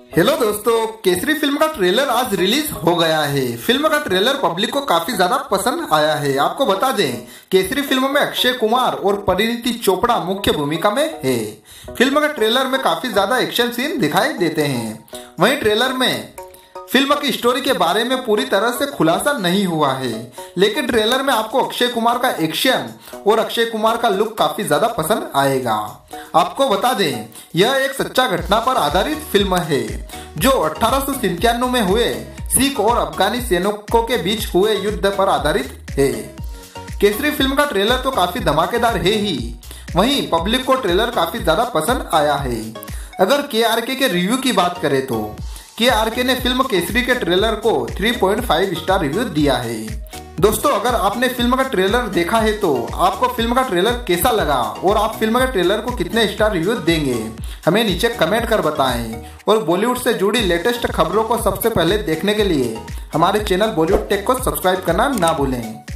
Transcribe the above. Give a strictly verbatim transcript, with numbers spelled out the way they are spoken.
Hello दोस्तों, Kesari film का trailer आज रिलीज हो गया है। फिल्म का ट्रेलर पब्लिक को काफी ज्यादा पसंद आया है। आपको बता दें, केसरी फिल्म में अक्षय कुमार और परिणीति चोपड़ा मुख्य भूमिका में है। फिल्म के ट्रेलर में काफी ज्यादा एक्शन सीन दिखाई देते हैं। वहीं ट्रेलर में फिल्म की स्टोरी के बारे में पूरी तरह से खुलासा नहीं हुआ है, लेकिन ट्रेलर में आपको अक्षय कुमार का एक्शन और अक्षय कुमार का लुक काफी ज्यादा पसंद आएगा। आपको बता दें, यह एक सच्चा घटना पर आधारित फिल्म है जो अठारह सौ संतानवे में हुए सिख और अफगानी सैनिकों के बीच हुए युद्ध पर आधारित है। केसरी फिल्म का ट्रेलर तो काफी धमाकेदार है ही, वहीं पब्लिक को ट्रेलर काफी ज्यादा पसंद आया है। अगर के आर के के रिव्यू की बात करें तो के आर के ने फिल्म केसरी के ट्रेलर को तीन पॉइंट पाँच स्टार रिव्यू दिया है। दोस्तों, अगर आपने फिल्म का ट्रेलर देखा है तो आपको फिल्म का ट्रेलर कैसा लगा और आप फिल्म के ट्रेलर को कितने स्टार रिव्यू देंगे, हमें नीचे कमेंट कर बताएं। और बॉलीवुड से जुड़ी लेटेस्ट खबरों को सबसे पहले देखने के लिए हमारे चैनल बॉलीवुड टेक को सब्सक्राइब करना ना भूलें।